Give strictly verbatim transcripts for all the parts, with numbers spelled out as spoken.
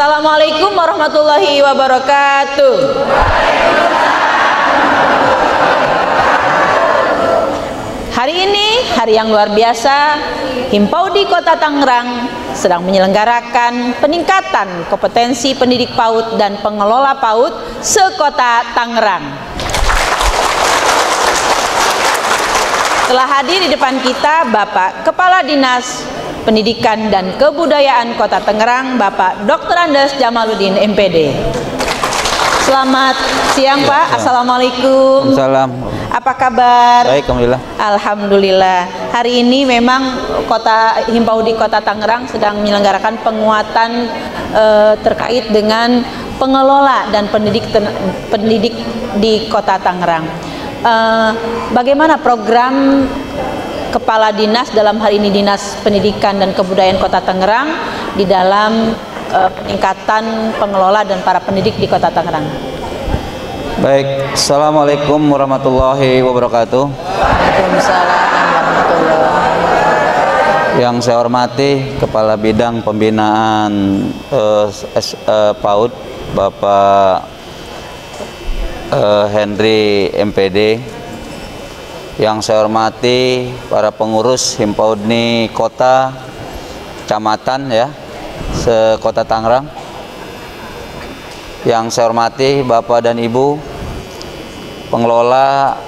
Assalamualaikum warahmatullahi wabarakatuh. Hari ini hari yang luar biasa, Himpaudi Kota Tangerang sedang menyelenggarakan peningkatan kompetensi pendidik PAUD dan pengelola PAUD se-Kota Tangerang. Telah hadir di depan kita Bapak Kepala Dinas Pendidikan dan Kebudayaan Kota Tangerang, Bapak Doktor Andes Jamaluddin M P D. Selamat siang ya, Pak. Ya. Assalamualaikum. Salam. Apa kabar? Baik, alhamdulillah. Alhamdulillah. Hari ini memang Kota Himpaudi Kota Tangerang sedang menyelenggarakan penguatan eh, terkait dengan pengelola dan pendidik pendidik di Kota Tangerang. Eh, bagaimana program Kepala Dinas dalam hari ini Dinas Pendidikan dan Kebudayaan Kota Tangerang di dalam uh, peningkatan pengelola dan para pendidik di Kota Tangerang? Baik, Assalamualaikum warahmatullahi wabarakatuh. Waalaikumsalam warahmatullahi wabarakatuh. Yang saya hormati Kepala Bidang Pembinaan uh, S, uh, PAUD Bapak uh, Henry M P D. Yang saya hormati para pengurus Himpaudi Kota, Kecamatan ya, se-Kota Tangerang. Yang saya hormati Bapak dan Ibu pengelola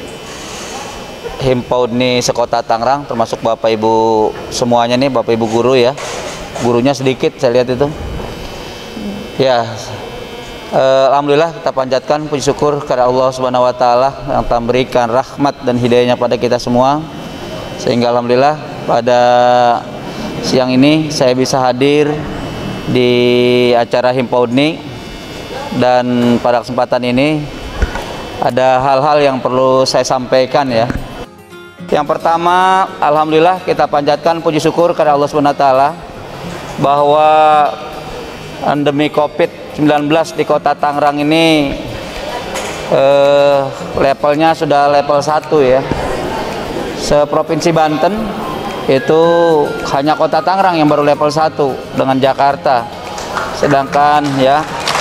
Himpaudi se-Kota Tangerang, termasuk Bapak Ibu semuanya nih, Bapak Ibu guru ya. Gurunya sedikit saya lihat itu. Ya. Uh, Alhamdulillah kita panjatkan puji syukur kepada Allah Subhanahu wa taala yang telah memberikan rahmat dan hidayahnya pada kita semua, sehingga alhamdulillah pada siang ini saya bisa hadir di acara Himpaudi, dan pada kesempatan ini ada hal-hal yang perlu saya sampaikan ya. Yang pertama, alhamdulillah kita panjatkan puji syukur kepada Allah Subhanahu wa taala bahwa pandemi COVID sembilan belas di Kota Tangerang ini eh, levelnya sudah level satu ya. Se-Provinsi Banten itu hanya Kota Tangerang yang baru level satu dengan Jakarta. Sedangkan ya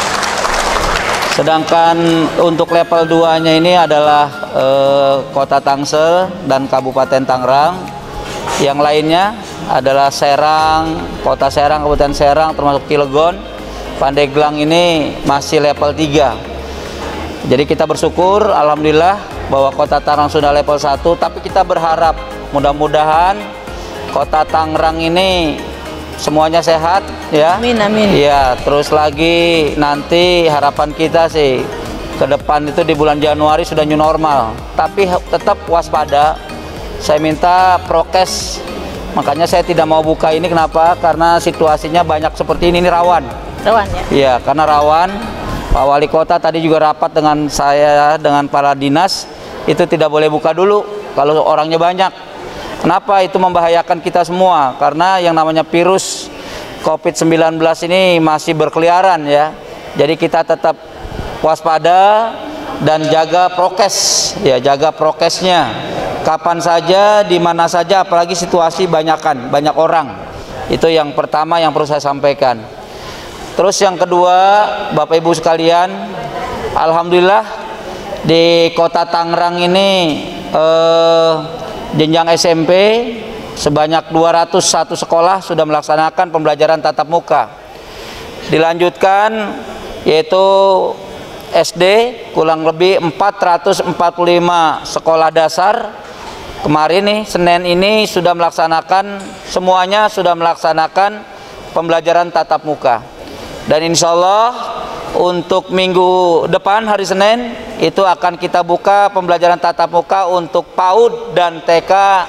Sedangkan untuk level dua nya ini adalah eh, Kota Tangsel dan Kabupaten Tangerang. Yang lainnya adalah Serang, Kota Serang, Kabupaten Serang, termasuk Cilegon. Pandeglang ini masih level tiga. Jadi kita bersyukur alhamdulillah bahwa Kota Tangerang sudah level satu, tapi kita berharap mudah-mudahan Kota Tangerang ini semuanya sehat ya. Amin amin. Ya, terus lagi nanti harapan kita sih ke depan itu di bulan Januari sudah new normal, tapi tetap waspada. Saya minta prokes. Makanya saya tidak mau buka ini, kenapa? Karena situasinya banyak seperti ini, ini rawan. Rawan ya? Iya, karena rawan. Pak Wali Kota tadi juga rapat dengan saya, dengan para dinas, itu tidak boleh buka dulu kalau orangnya banyak. Kenapa? Itu membahayakan kita semua, karena yang namanya virus COVID sembilan belas ini masih berkeliaran ya. Jadi kita tetap waspada dan jaga prokes, ya jaga prokesnya. Kapan saja, di mana saja, apalagi situasi banyakan, banyak orang. Itu yang pertama yang perlu saya sampaikan. Terus yang kedua, Bapak Ibu sekalian, alhamdulillah di Kota Tangerang ini eh, jenjang S M P sebanyak dua ratus satu sekolah sudah melaksanakan pembelajaran tatap muka. Dilanjutkan yaitu S D kurang lebih empat ratus empat puluh lima sekolah dasar. Kemarin nih Senin ini sudah melaksanakan, semuanya sudah melaksanakan pembelajaran tatap muka. Dan insya Allah untuk minggu depan hari Senin itu akan kita buka pembelajaran tatap muka untuk PAUD dan T K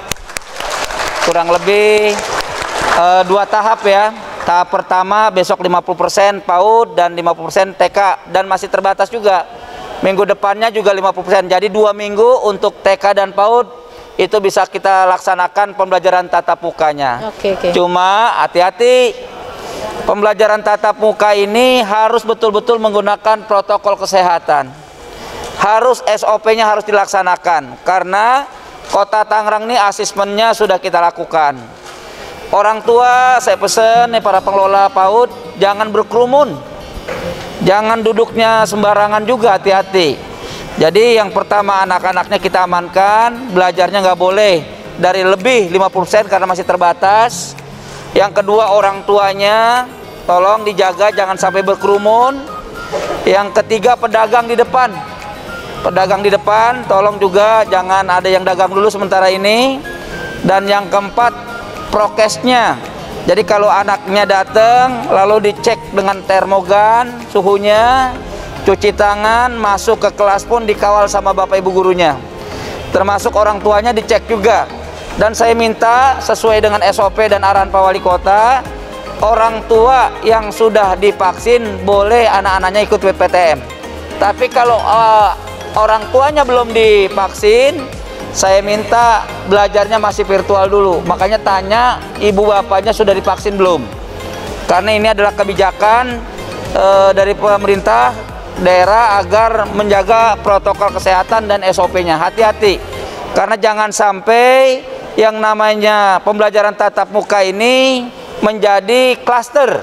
kurang lebih uh, dua tahap ya. Tahap pertama besok lima puluh persen PAUD dan lima puluh persen T K, dan masih terbatas juga. Minggu depannya juga lima puluh persen. Jadi dua minggu untuk T K dan PAUD itu bisa kita laksanakan pembelajaran tatap mukanya. Oke, oke. Cuma hati-hati. Pembelajaran tatap muka ini harus betul-betul menggunakan protokol kesehatan. Harus S O P-nya harus dilaksanakan, karena Kota Tangerang ini asesmennya sudah kita lakukan. orang tua saya pesen nih para pengelola PAUD, jangan berkerumun, jangan duduknya sembarangan juga, hati-hati. Jadi yang pertama anak-anaknya kita amankan, belajarnya nggak boleh dari lebih lima puluh persen karena masih terbatas. Yang kedua orang tuanya tolong dijaga jangan sampai berkerumun. Yang ketiga pedagang di depan, pedagang di depan tolong juga jangan ada yang dagang dulu sementara ini. Dan yang keempat prokesnya. Jadi kalau anaknya datang lalu dicek dengan termogan suhunya, cuci tangan, masuk ke kelas pun dikawal sama bapak ibu gurunya, termasuk orang tuanya dicek juga. Dan saya minta sesuai dengan S O P dan arahan Pak Wali Kota, orang tua yang sudah divaksin boleh anak-anaknya ikut P P T M. Tapi kalau uh, orang tuanya belum divaksin, saya minta belajarnya masih virtual dulu. Makanya tanya ibu bapaknya sudah divaksin belum, karena ini adalah kebijakan uh, dari pemerintah daerah agar menjaga protokol kesehatan dan S O P-nya. Hati-hati, karena jangan sampai yang namanya pembelajaran tatap muka ini menjadi klaster,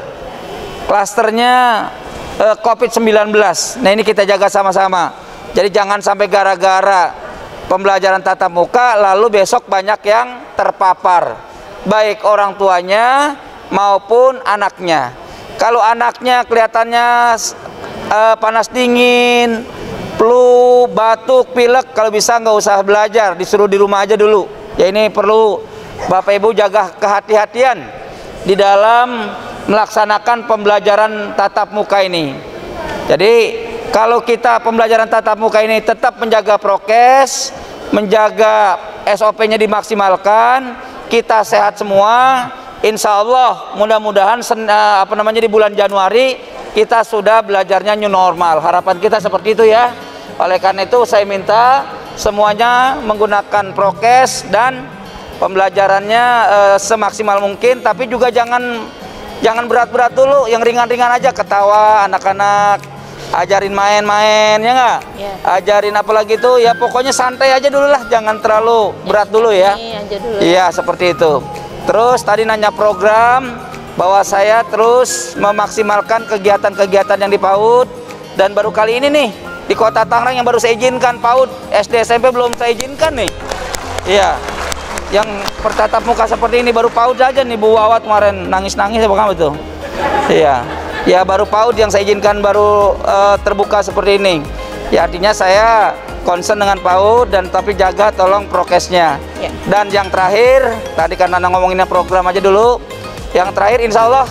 klasternya eh, COVID sembilan belas. Nah ini kita jaga sama-sama. Jadi jangan sampai gara-gara pembelajaran tatap muka lalu besok banyak yang terpapar, baik orang tuanya maupun anaknya. Kalau anaknya kelihatannya Uh, panas dingin, flu, batuk, pilek, kalau bisa nggak usah belajar, disuruh di rumah aja dulu. Ya ini perlu Bapak Ibu jaga kehati-hatian di dalam melaksanakan pembelajaran tatap muka ini. Jadi kalau kita pembelajaran tatap muka ini tetap menjaga prokes, menjaga S O P-nya dimaksimalkan, kita sehat semua. Insya Allah mudah-mudahan uh, apa namanya di bulan Januari kita sudah belajarnya new normal. Harapan kita seperti itu ya. Oleh karena itu saya minta semuanya menggunakan prokes dan pembelajarannya e, semaksimal mungkin. Tapi juga jangan jangan berat-berat dulu, yang ringan-ringan aja, ketawa anak-anak, ajarin main-main ya nggak? Yeah. Ajarin apalagi itu ya pokoknya santai aja dulu lah, jangan terlalu berat dulu ya. Iya seperti itu. Terus tadi nanya program, bahwa saya terus memaksimalkan kegiatan-kegiatan yang di PAUD. Dan baru kali ini nih di Kota Tangerang yang baru saya izinkan PAUD, S D S M P belum saya izinkan nih. Iya, yang bertatap muka seperti ini baru PAUD aja nih. Bu Wawat kemarin nangis-nangis apa kamu tuh? Iya, ya baru PAUD yang saya izinkan baru uh, terbuka seperti ini. Ya artinya saya concern dengan PAUD dan tapi jaga tolong prokesnya. Ya. Dan yang terakhir tadi karena ngomonginnya program aja dulu. Yang terakhir insya Allah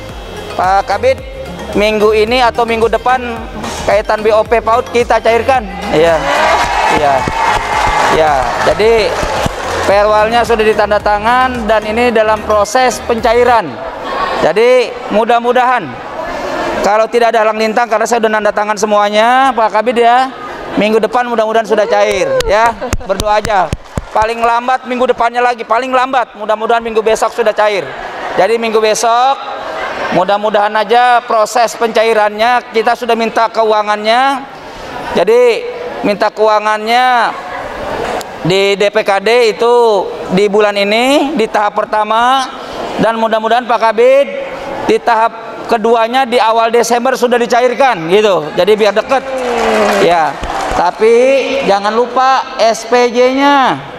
Pak Kabid minggu ini atau minggu depan kaitan B O P PAUD kita cairkan. Iya, iya, ya. Jadi perwalnya sudah ditanda tangan dan ini dalam proses pencairan. Jadi mudah-mudahan kalau tidak ada halang lintang, karena saya sudah nanda tangan semuanya Pak Kabid ya, minggu depan mudah-mudahan sudah cair ya. Berdoa aja. Paling lambat minggu depannya lagi, paling lambat mudah-mudahan minggu besok sudah cair. Jadi minggu besok mudah-mudahan aja proses pencairannya, kita sudah minta keuangannya. Jadi minta keuangannya di D P K D itu di bulan ini di tahap pertama, dan mudah-mudahan Pak Kabid di tahap keduanya di awal Desember sudah dicairkan gitu. Jadi biar deket ya. Tapi jangan lupa S P J-nya.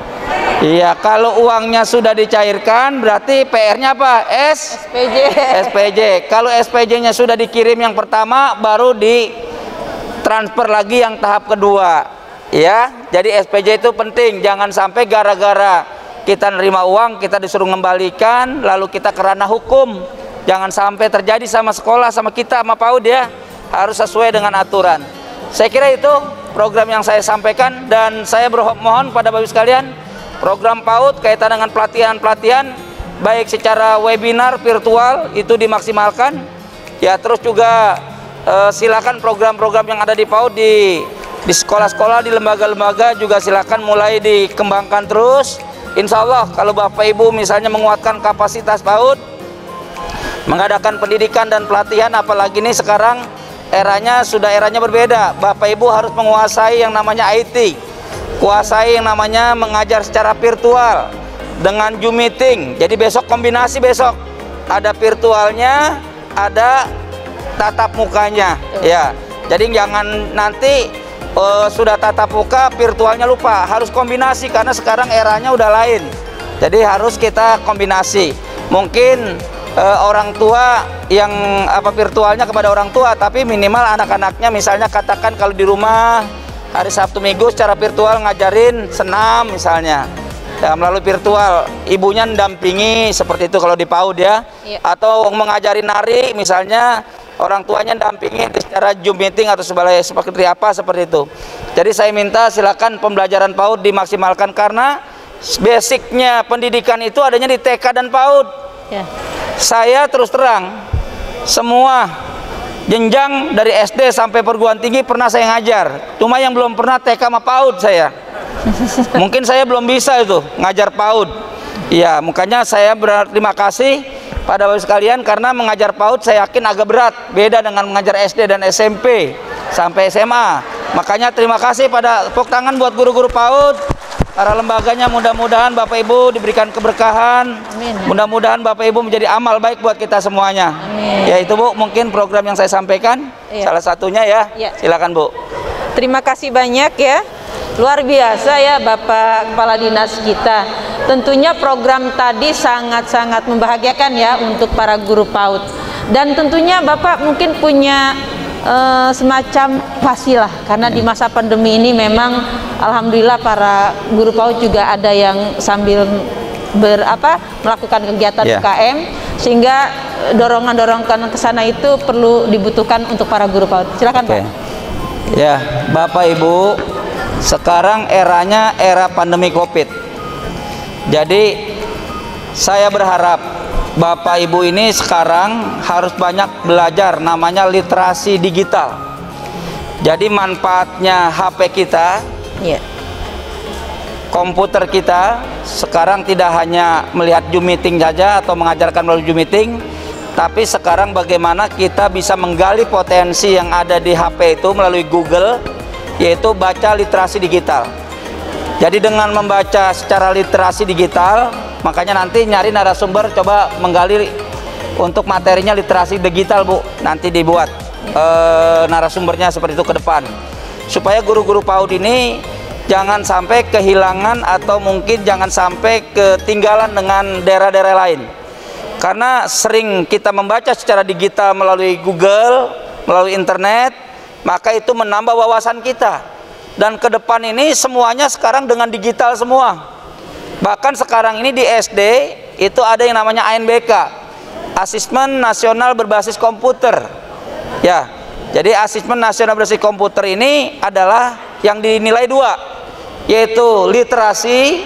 Iya, kalau uangnya sudah dicairkan berarti P R-nya apa? S SP J. S P J. Kalau S P J-nya sudah dikirim yang pertama, baru di transfer lagi yang tahap kedua. Ya, jadi S P J itu penting. Jangan sampai gara-gara kita nerima uang kita disuruh mengembalikan, lalu kita kerana hukum. Jangan sampai terjadi sama sekolah, sama kita, sama PAUD ya. Harus sesuai dengan aturan. Saya kira itu program yang saya sampaikan, dan saya bermohon pada Bapak Ibu sekalian, program PAUD kaitan dengan pelatihan-pelatihan baik secara webinar, virtual itu dimaksimalkan ya. Terus juga eh, silakan program-program yang ada di PAUD di di sekolah-sekolah, di lembaga-lembaga juga silakan mulai dikembangkan terus. Insya Allah kalau Bapak Ibu misalnya menguatkan kapasitas PAUD, mengadakan pendidikan dan pelatihan, apalagi ini sekarang eranya sudah eranya berbeda. Bapak Ibu harus menguasai yang namanya I T, kuasai yang namanya mengajar secara virtual, dengan Zoom meeting. Jadi besok kombinasi, besok ada virtualnya, ada tatap mukanya. Ya, jadi jangan nanti uh, sudah tatap muka, virtualnya lupa. Harus kombinasi karena sekarang eranya udah lain. Jadi harus kita kombinasi. Mungkin uh, orang tua yang apa virtualnya kepada orang tua, tapi minimal anak-anaknya misalnya katakan kalau di rumah hari Sabtu Minggu secara virtual ngajarin senam misalnya. Ya, melalui virtual, ibunya mendampingi seperti itu kalau di PAUD ya, ya. Atau mengajari nari misalnya, orang tuanya mendampingi secara Zoom meeting atau sebagai seperti apa seperti itu. Jadi saya minta silakan pembelajaran PAUD dimaksimalkan karena basicnya pendidikan itu adanya di T K dan PAUD. Ya. Saya terus terang semua jenjang dari S D sampai perguruan tinggi pernah saya ngajar. Cuma yang belum pernah T K sama PAUD saya. Mungkin saya belum bisa itu ngajar PAUD. Ya, makanya saya berterima kasih pada Bapak sekalian karena mengajar PAUD saya yakin agak berat, beda dengan mengajar S D dan S M P sampai S M A. Makanya terima kasih pada tepuk tangan buat guru-guru PAUD, para lembaganya, mudah-mudahan Bapak Ibu diberikan keberkahan. Mudah-mudahan Bapak Ibu menjadi amal baik buat kita semuanya. Amin. Ya itu Bu, mungkin program yang saya sampaikan ya. Salah satunya ya. Ya. Silakan Bu. Terima kasih banyak ya. Luar biasa ya Bapak Kepala Dinas kita. Tentunya program tadi sangat-sangat membahagiakan ya untuk para guru PAUD. Dan tentunya Bapak mungkin punya uh, semacam wasilah karena di masa pandemi ini memang alhamdulillah para guru PAUD juga ada yang sambil berapa melakukan kegiatan yeah. U K M, sehingga dorongan-dorongan ke sana itu perlu dibutuhkan untuk para guru PAUD. Silakan okay. Pak. Ya, Bapak Ibu, sekarang eranya era pandemi Covid. Jadi saya berharap Bapak Ibu ini sekarang harus banyak belajar namanya literasi digital. Jadi manfaatnya H P kita, yeah. komputer kita sekarang tidak hanya melihat Zoom meeting saja atau mengajarkan melalui Zoom meeting, tapi sekarang bagaimana kita bisa menggali potensi yang ada di H P itu melalui Google, yaitu baca literasi digital. Jadi dengan membaca secara literasi digital, makanya nanti nyari narasumber coba menggali untuk materinya literasi digital Bu, nanti dibuat e, narasumbernya seperti itu ke depan, supaya guru-guru PAUD ini jangan sampai kehilangan atau mungkin jangan sampai ketinggalan dengan daerah-daerah lain. Karena sering kita membaca secara digital melalui Google, melalui internet, maka itu menambah wawasan kita. Dan ke depan ini semuanya sekarang dengan digital semua. Bahkan sekarang ini di S D itu ada yang namanya A N B K, Asesmen Nasional Berbasis Komputer. Ya, jadi Asesmen Nasional Berbasis Komputer ini adalah yang dinilai dua, yaitu literasi,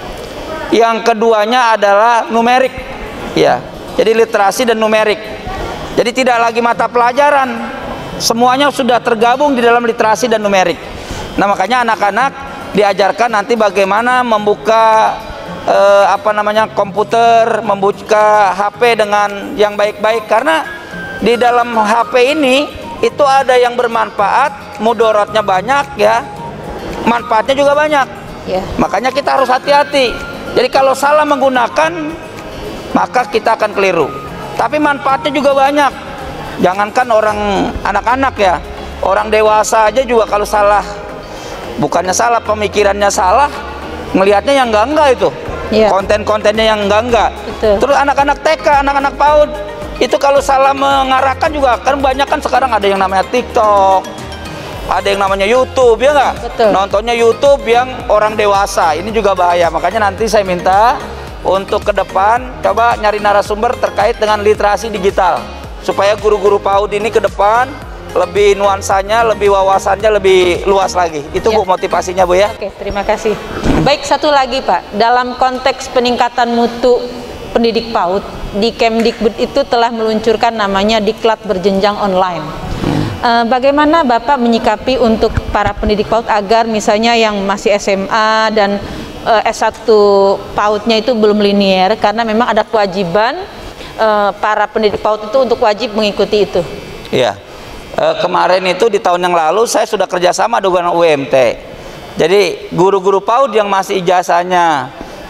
yang keduanya adalah numerik. Ya, jadi literasi dan numerik. Jadi tidak lagi mata pelajaran, semuanya sudah tergabung di dalam literasi dan numerik. Nah makanya anak-anak diajarkan nanti bagaimana membuka eh, apa namanya komputer, membuka H P dengan yang baik-baik, karena di dalam H P ini itu ada yang bermanfaat, mudorotnya banyak ya, manfaatnya juga banyak. Yeah. Makanya kita harus hati-hati. Jadi kalau salah menggunakan maka kita akan keliru. Tapi manfaatnya juga banyak. Jangankan orang anak-anak ya, orang dewasa aja juga kalau salah, bukannya salah, pemikirannya salah, ngelihatnya yang enggak-enggak itu. Yeah. Konten-kontennya yang enggak-enggak. Terus anak-anak T K, anak-anak PAUD itu kalau salah mengarahkan juga, kan banyak kan sekarang ada yang namanya TikTok, ada yang namanya YouTube, ya nggak? Nontonnya YouTube yang orang dewasa, ini juga bahaya. Makanya nanti saya minta untuk ke depan coba nyari narasumber terkait dengan literasi digital, supaya guru-guru PAUD ini ke depan lebih nuansanya, lebih wawasannya lebih luas lagi. Itu ya. Bu motivasinya Bu ya. Oke, terima kasih. Baik, satu lagi Pak, dalam konteks peningkatan mutu pendidik PAUD, di Kemdikbud itu telah meluncurkan namanya Diklat Berjenjang Online. Hmm. E, bagaimana Bapak menyikapi untuk para pendidik PAUD agar misalnya yang masih S M A dan e, S satu PAUD-nya itu belum linier, karena memang ada kewajiban e, para pendidik PAUD itu untuk wajib mengikuti itu. Iya. E, kemarin itu di tahun yang lalu saya sudah kerjasama dengan U M T. Jadi guru-guru PAUD yang masih ijazahnya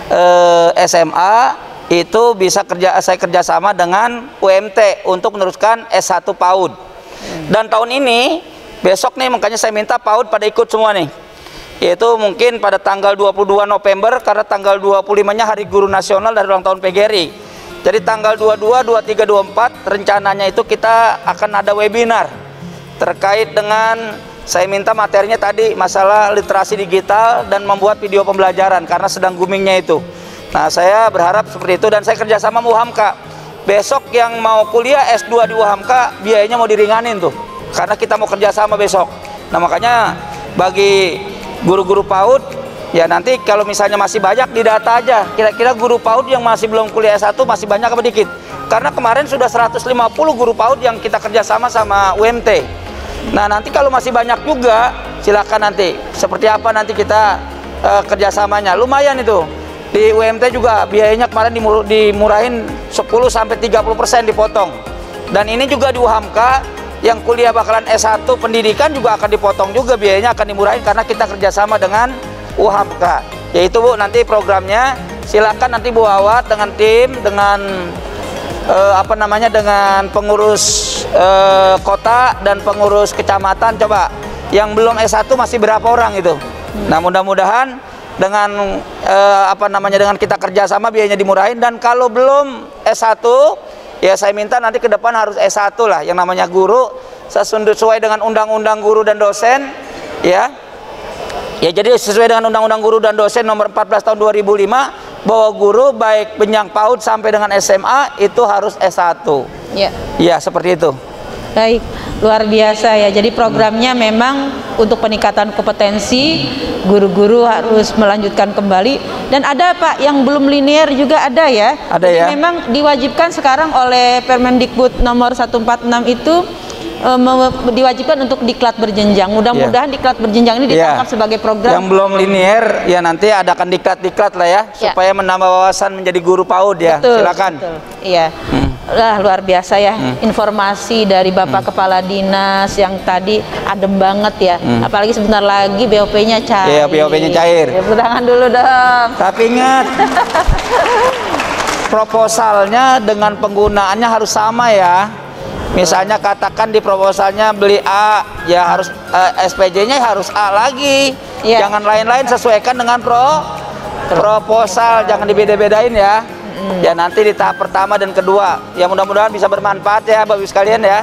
eh, S M A itu bisa kerja saya kerjasama dengan U M T untuk meneruskan S satu PAUD. Dan tahun ini besok nih makanya saya minta PAUD pada ikut semua nih. Yaitu mungkin pada tanggal dua puluh dua November karena tanggal dua puluh lima-nya Hari Guru Nasional dari ulang tahun P G R I. Jadi tanggal dua puluh dua, dua puluh tiga, dua puluh empat rencananya itu kita akan ada webinar terkait dengan, saya minta materinya tadi masalah literasi digital dan membuat video pembelajaran karena sedang boomingnya itu. Nah saya berharap seperti itu dan saya kerjasama sama U H A M K. Besok yang mau kuliah S dua di U H A M K biayanya mau diringanin tuh karena kita mau kerjasama besok. Nah makanya bagi guru-guru PAUD ya nanti kalau misalnya masih banyak di data aja kira-kira guru PAUD yang masih belum kuliah S satu masih banyak apa dikit. Karena kemarin sudah seratus lima puluh guru PAUD yang kita kerjasama sama U M T. Nah nanti kalau masih banyak juga silakan nanti seperti apa nanti kita uh, kerjasamanya. Lumayan itu di U M T juga biayanya kemarin dimur dimurahin sepuluh sampai tiga puluh persen dipotong. Dan ini juga di U H A M K yang kuliah bakalan S satu pendidikan juga akan dipotong juga biayanya akan dimurahin karena kita kerjasama dengan U H A M K. Yaitu Bu nanti programnya silakan nanti Bu Awat dengan tim dengan uh, apa namanya dengan pengurus uh, kota dan pengurus kecamatan coba yang belum S satu masih berapa orang itu. Nah mudah-mudahan dengan eh, apa namanya dengan kita kerjasama biayanya dimurahin dan kalau belum S satu ya saya minta nanti ke depan harus S satu lah yang namanya guru sesuai dengan undang-undang guru dan dosen ya ya jadi sesuai dengan undang-undang guru dan dosen nomor empat belas tahun dua ribu lima bahwa guru baik jenjang PAUD sampai dengan S M A itu harus S satu ya ya seperti itu. Baik, luar biasa ya. Jadi programnya memang untuk peningkatan kompetensi, guru-guru harus melanjutkan kembali. Dan ada Pak yang belum linear juga ada ya. Ada ya. Jadi memang diwajibkan sekarang oleh Permendikbud nomor seratus empat puluh enam itu e, diwajibkan untuk diklat berjenjang. Mudah-mudahan ya. Diklat berjenjang ini ditangkap ya. Sebagai program. Yang belum linear ya nanti adakan diklat-diklat lah ya, ya, supaya menambah wawasan menjadi guru PAUD ya. Betul, silakan. Betul. Iya. Hmm. Lah luar biasa ya hmm. informasi dari Bapak hmm. Kepala Dinas yang tadi adem banget ya hmm. apalagi sebentar lagi B O P-nya cair. Iya, B O P-nya cair. Ya, tangan dulu dong. Tapi ingat proposalnya dengan penggunaannya harus sama ya. Misalnya katakan di proposalnya beli A ya harus uh, S P J-nya harus A lagi. Ya. Jangan lain-lain sesuaikan dengan pro proposal, jangan dibeda-bedain ya. Hmm. Ya nanti di tahap pertama dan kedua ya mudah-mudahan bisa bermanfaat ya Bapak Ibu sekalian ya.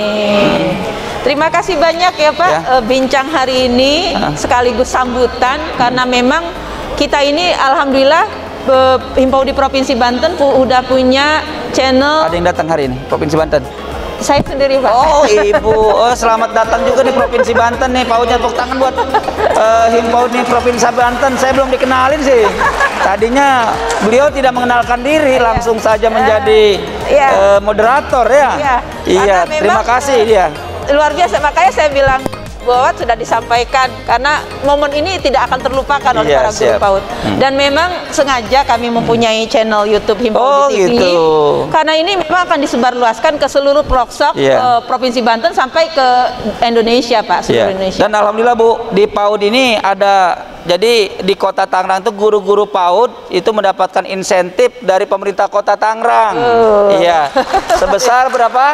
Amin. Terima kasih banyak ya Pak ya. E, bincang hari ini ha. sekaligus sambutan karena memang kita ini alhamdulillah e, Himpau di Provinsi Banten udah punya channel. Ada yang datang hari ini Provinsi Banten. Saya sendiri Pak. Oh Ibu, oh selamat datang juga di Provinsi Banten nih. Paudnya tepuk tangan buat uh, Himpau di Provinsi Banten. Saya belum dikenalin sih. Tadinya beliau tidak mengenalkan diri, langsung saja menjadi ya. uh, moderator ya. Iya, iya terima kasih dia. Luar biasa, makanya saya bilang bahwa sudah disampaikan karena momen ini tidak akan terlupakan oleh iya, para guru PAUD. Hmm. Dan memang sengaja kami mempunyai channel YouTube Himpau oh, T V gitu. Karena ini memang akan disebarluaskan ke seluruh pelosok yeah. uh, Provinsi Banten sampai ke Indonesia Pak, seluruh yeah. Indonesia. Dan alhamdulillah Bu, di PAUD ini ada jadi di Kota Tangerang itu guru-guru PAUD itu mendapatkan insentif dari pemerintah Kota Tangerang. Uh. Iya. Sebesar berapa?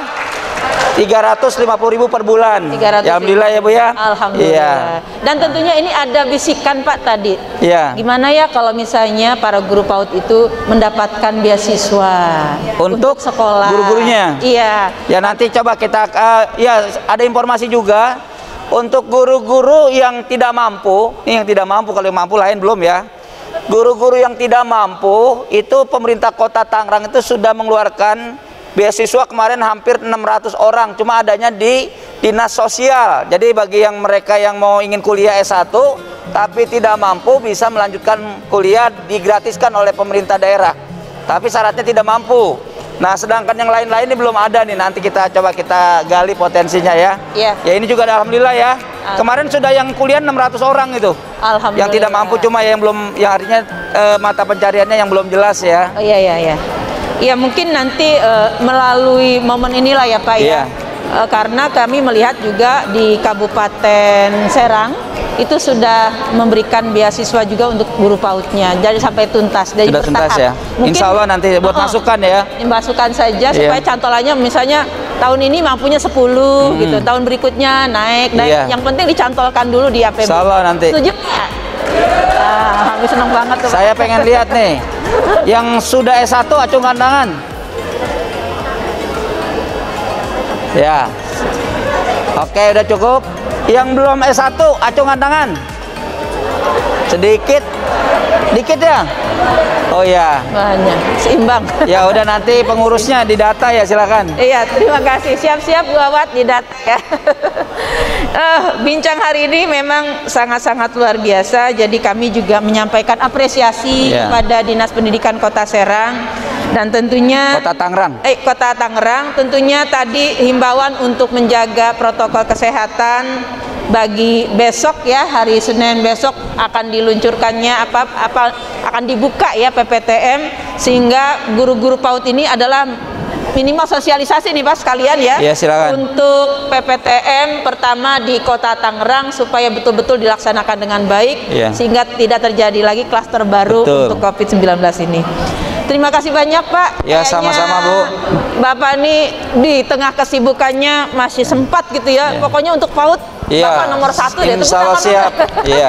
tiga ratus lima puluh ribu per bulan. Ya, alhamdulillah ya Bu ya. Alhamdulillah. Iya. Dan tentunya ini ada bisikan Pak tadi. Iya. Gimana ya kalau misalnya para guru PAUD itu mendapatkan beasiswa untuk, untuk sekolah guru-gurunya. Iya. Ya nanti coba kita uh, ya ada informasi juga untuk guru-guru yang tidak mampu. Ini yang tidak mampu, kalau yang mampu lain belum ya. Guru-guru yang tidak mampu itu pemerintah Kota Tangerang itu sudah mengeluarkan beasiswa kemarin hampir enam ratus orang, cuma adanya di dinas sosial. Jadi bagi yang mereka yang mau ingin kuliah S satu tapi tidak mampu bisa melanjutkan kuliah digratiskan oleh pemerintah daerah. Tapi syaratnya tidak mampu. Nah, sedangkan yang lain-lain ini belum ada nih. Nanti kita coba kita gali potensinya ya. Iya. Ya ini juga alhamdulillah ya. Kemarin sudah yang kuliah enam ratus orang itu. Alhamdulillah. Yang tidak mampu cuma yang belum yang artinya eh, mata pencariannya yang belum jelas ya. Oh iya iya iya. Ya mungkin nanti uh, melalui momen inilah ya Pak yeah. ya eh, karena kami melihat juga di Kabupaten Serang itu sudah memberikan beasiswa juga untuk guru pautnya, jadi sampai tuntas, jadi Sudah bertahap. tuntas ya. Mungkin, Insya Allah nanti buat oh, masukan ya. Masukan saja Iya. supaya cantolannya misalnya tahun ini mampunya sepuluh Hmm. gitu, tahun berikutnya naik, naik. Iya. Yang penting dicantolkan dulu di A P B. Insya Allah nanti. Setuju nggak? Ah, kami senang banget tuh. Saya pengen lihat nih, yang sudah S satu acungkan tangan. Ya. Oke, udah cukup. Yang belum S satu acungkan tangan. Sedikit. Dikit ya? Oh ya. Banyak, seimbang. Ya udah, nanti pengurusnya didata ya, silakan. Iya, terima kasih. Siap-siap buat di data ya. Eh, bincang hari ini memang sangat-sangat luar biasa. Jadi kami juga menyampaikan apresiasi Iya. kepada Dinas Pendidikan Kota Serang dan tentunya Kota Tangerang. eh Kota Tangerang. Tentunya tadi himbauan untuk menjaga protokol kesehatan bagi besok ya, hari Senin besok akan diluncurkannya apa apa akan dibuka ya P P T M, sehingga guru-guru PAUD ini adalah minimal sosialisasi nih Pak sekalian ya. Ya, silakan. Untuk P P T M pertama di Kota Tangerang supaya betul-betul dilaksanakan dengan baik, Ya. sehingga tidak terjadi lagi klaster baru Betul. untuk COVID sembilan belas ini. Terima kasih banyak Pak. Ya, Kayaknya sama-sama, Bu. Bapak nih di tengah kesibukannya masih sempat gitu ya. Ya. Pokoknya untuk PAUD Iya. Bapak nomor satu deh. Tepuk Insya Allah tangan, siap. Pak. Iya.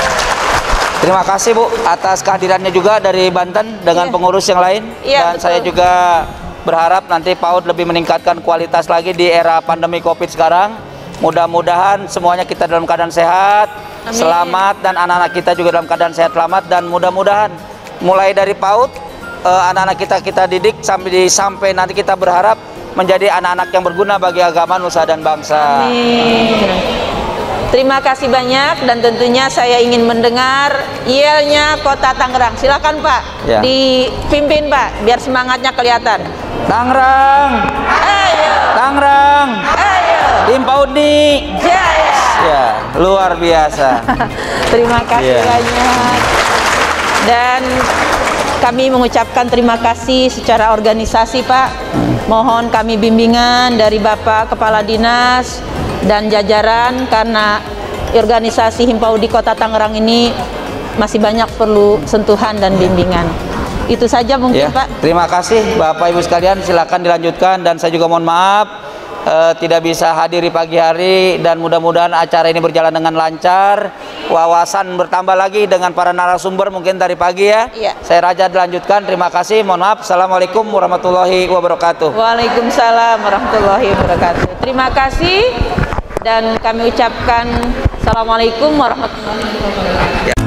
Terima kasih Bu atas kehadirannya juga dari Banten dengan Iya. pengurus yang lain. Iya, Dan betul. saya juga berharap nanti PAUD lebih meningkatkan kualitas lagi di era pandemi COVID sekarang. Mudah-mudahan semuanya kita dalam keadaan sehat, Amin. selamat, dan anak-anak kita juga dalam keadaan sehat selamat, dan mudah-mudahan mulai dari PAUD eh, anak-anak kita kita didik sampai di, sampai nanti kita berharap menjadi anak-anak yang berguna bagi agama, nusa, dan bangsa. Amin. Terima kasih banyak, dan tentunya saya ingin mendengar yelnya Kota Tangerang. Silakan Pak, Ya. dipimpin Pak, biar semangatnya kelihatan. Tangerang, Ayo, Tangerang, ayo, tim PAUD nih. jaya. Ya, luar biasa. Terima kasih Iya. banyak. Dan kami mengucapkan terima kasih secara organisasi Pak. Mohon kami bimbingan dari Bapak Kepala Dinas dan jajaran, karena organisasi Himpaudi Kota Tangerang ini masih banyak perlu sentuhan dan bimbingan. Itu saja mungkin Ya, Pak. terima kasih Bapak Ibu sekalian, silakan dilanjutkan, dan saya juga mohon maaf eh, tidak bisa hadir di pagi hari, dan mudah-mudahan acara ini berjalan dengan lancar, wawasan bertambah lagi dengan para narasumber mungkin dari pagi ya. Iya. Saya Raja dilanjutkan, terima kasih, mohon maaf. Assalamualaikum warahmatullahi wabarakatuh. Waalaikumsalam warahmatullahi wabarakatuh. Terima kasih, dan kami ucapkan Assalamualaikum warahmatullahi wabarakatuh.